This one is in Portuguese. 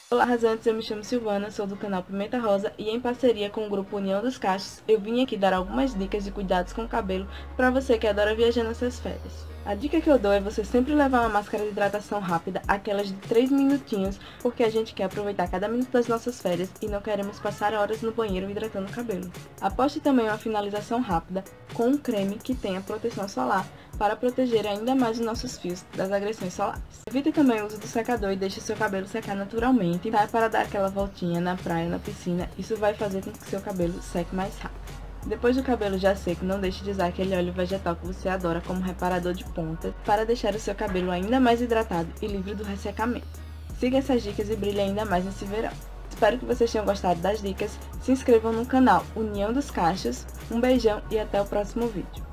Olá, arrasantes, eu me chamo Silvana, sou do canal Pimenta Rosa e em parceria com o grupo União dos Cachos, eu vim aqui dar algumas dicas de cuidados com o cabelo para você que adora viajar nessas férias. A dica que eu dou é você sempre levar uma máscara de hidratação rápida, aquelas de 3 minutinhos, porque a gente quer aproveitar cada minuto das nossas férias e não queremos passar horas no banheiro hidratando o cabelo. Aposte também uma finalização rápida com um creme que tenha proteção solar para proteger ainda mais os nossos fios das agressões solares. Evite também o uso do secador e deixe seu cabelo secar naturalmente, tá? Para dar aquela voltinha na praia, na piscina, isso vai fazer com que seu cabelo seque mais rápido. Depois do cabelo já seco, não deixe de usar aquele óleo vegetal que você adora como reparador de ponta para deixar o seu cabelo ainda mais hidratado e livre do ressecamento. Siga essas dicas e brilhe ainda mais nesse verão. Espero que vocês tenham gostado das dicas, se inscrevam no canal União dos Cachos, um beijão e até o próximo vídeo.